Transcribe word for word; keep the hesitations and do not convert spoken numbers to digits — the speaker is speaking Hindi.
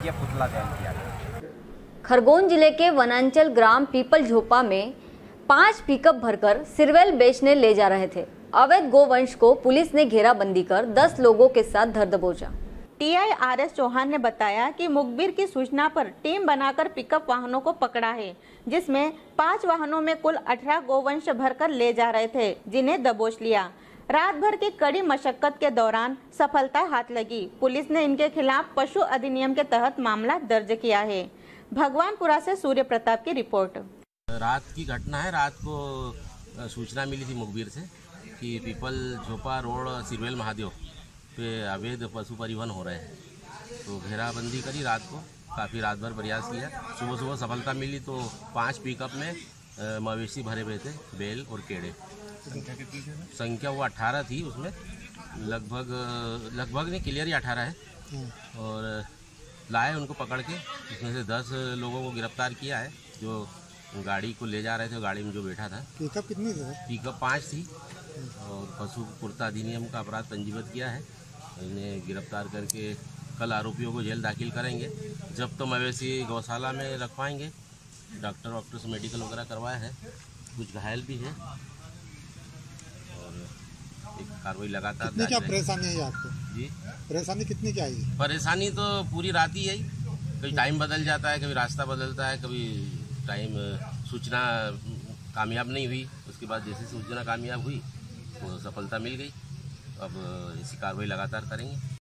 ये पुतला दहन किया गया। खरगोन जिले के वनांचल ग्राम पीपल झोपा में पांच पिकअप भरकर सिरवेल बेचने ले जा रहे थे। अवैध गोवंश को पुलिस ने घेराबंदी कर दस लोगों के साथ धर दबोचा। टीआई आर एस चौहान ने बताया कि मुखबिर की सूचना पर टीम बनाकर पिकअप वाहनों को पकड़ा है, जिसमें पांच वाहनों में कुल अठारह गोवंश भरकर ले जा रहे थे, जिन्हें दबोच लिया। रात भर की कड़ी मशक्कत के दौरान सफलता हाथ लगी। पुलिस ने इनके खिलाफ पशु अधिनियम के तहत मामला दर्ज किया है। भगवानपुरा से सूर्य प्रताप की रिपोर्ट। रात की घटना है। रात को सूचना मिली थी मुखबिर से कि पीपल झोपा रोड सिरवेल महादेव पे अवैध पशु परिवहन हो रहे हैं, तो घेराबंदी करी। रात को काफ़ी रात भर प्रयास किया। सुबह सुबह सफलता मिली तो पांच पिकअप में मवेशी भरे हुए थे, बैल और केड़े। संख्या कितनी थी? संख्या वो अठारह थी। उसमें लगभग लगभग नहीं क्लियर ही अठारह है। और लाए उनको पकड़ के, उसमें से दस लोगों को गिरफ्तार किया है जो गाड़ी को ले जा रहे थे। गाड़ी में जो बैठा था। पिकअप कितनी थी? पिकअप पाँच थी और पशु पूर्ता अधिनियम का अपराध पंजीबद्ध किया है। इन्हें गिरफ्तार करके कल आरोपियों को जेल दाखिल करेंगे। जब तो मवेशी गौशाला में रखवाएंगे। डॉक्टर वॉक्टर से मेडिकल वगैरह करवाया है। कुछ घायल भी है और एक कार्रवाई लगातार। कितनी क्या परेशानी है आपको? जी, परेशानी कितनी क्या है? परेशानी तो पूरी रात ही है। कभी टाइम बदल जाता है, कभी रास्ता बदलता है, कभी टाइम सूचना कामयाब नहीं हुई। उसके बाद जैसे सूचना कामयाब हुई तो सफलता मिल गई। अब इसी कार्रवाई लगातार करेंगे।